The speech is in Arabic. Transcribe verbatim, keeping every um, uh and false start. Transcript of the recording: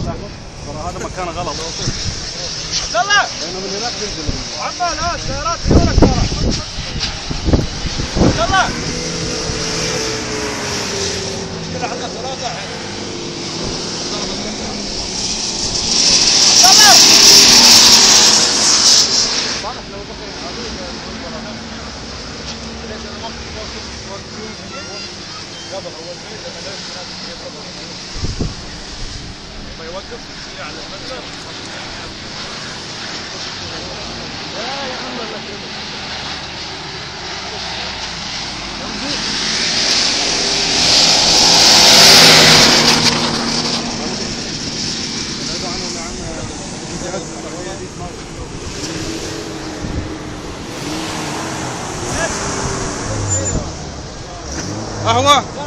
ترى هذا مكان غلط. يلا لانه من هناك تنزل عمال ها السيارات يورك ترى. يلا كذا عندنا ثلاثة الحين. يلا صالح لو بكر هذول ليش انا ما قبل اول شيء لما ليش الناس ما يوقف على المنزل. لا يا عم الله يكرمك. قهوة